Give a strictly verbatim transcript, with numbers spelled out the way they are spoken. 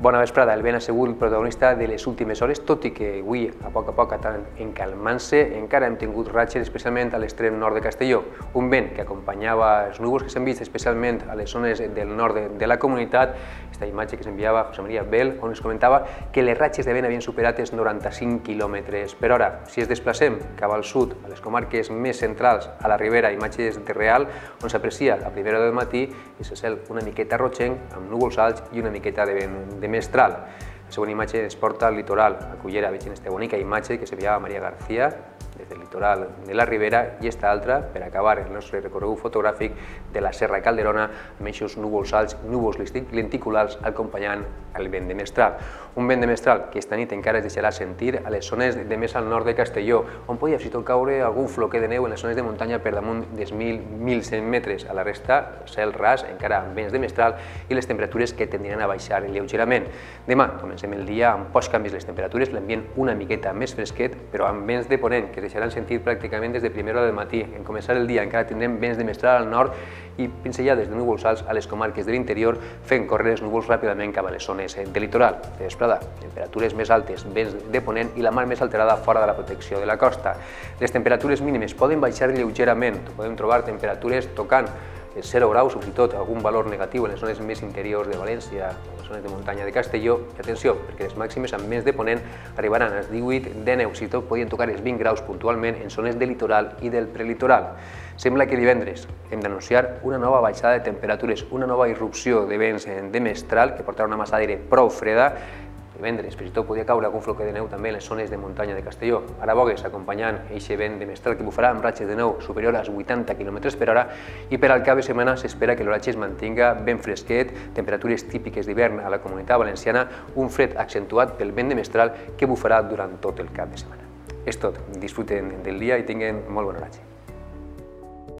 Bona vesprada, el vent ha sigut el protagonista de les últimes hores, tot i que avui, a poc a poc, ha encalmant-se, encara hem tingut ratxes, especialment a l'extrem nord de Castelló. Un vent que acompanyava els núvols que s'han vist, especialment a les zones del nord de, de la comunitat. Aquesta imatge que s'enviava José María Bel, on es comentava que les ratxes de vent havien superat els noranta-cinc quilòmetres per hora. Si es desplacem cap al sud, a les comarques més centrals, a la Ribera, imatges de Real, on s'aprecia a primera hora del matí i se cel una miqueta rogenc, amb núvols alts i una miqueta de vent de mestral. La següent imatge ens porta al litoral. A Cullera veig aquesta bonica imatge que s'enviava Maria García des del litoral de la Ribera i esta altra, per acabar el nostre recorregut fotogràfic, de la Serra Calderona, amb aquests núvols alts, núvols lenticulars acompanyant el vent de mestral. Un vent de mestral que esta nit encara es deixarà sentir a les zones de més al nord de Castelló, on podia fins i tot caure algun floquer de neu en les zones de muntanya per damunt dels mil a mil cent metres. A la resta, cel ras, encara amb vents de mestral i les temperatures que tendiran a baixar lleugerament. Demà comencem el dia amb pocs canvis les temperatures, l'ambient una miqueta més fresquet, però amb vents de ponent que es deixaran sentir pràcticament des de primera hora del matí. En començar el dia encara tindrem vents de mestral al nord i pinzellades de núvols alts a les comarques de l'interior, fent córrer els núvols ràpidament cap a les zones de litoral. De vesprada, temperatures més altes, vents de ponent i la mar més alterada fora de la protecció de la costa. Les temperatures mínimes poden baixar lleugerament, podem trobar temperatures tocant zero graus, fins i tot algun valor negatiu en les zones més interiors de València, o les zones de muntanya de Castelló. I atenció, perquè les màximes amb vents de ponent arribaran als divuit de neu, si tot podien tocar els vint graus puntualment en zones de litoral i del prelitoral. Sembla que divendres hem d'anunciar una nova baixada de temperatures, una nova irrupció de vents de mestral que portarà una massa d'aire prou freda. Divendres, fins i tot podia caure algun floquer de neu també en les zones de muntanya de Castelló. Ara bogues acompanyant aquest vent de mestral que bufarà amb ratxes de neu superior als vuitanta quilòmetres per hora i per al cap de setmana s'espera que l'oratge es mantinga ben fresquet, temperatures típiques d'hivern a la Comunitat Valenciana, un fred accentuat pel vent de mestral que bufarà durant tot el cap de setmana. És tot, disfruten del dia i tinguin molt bon oratge.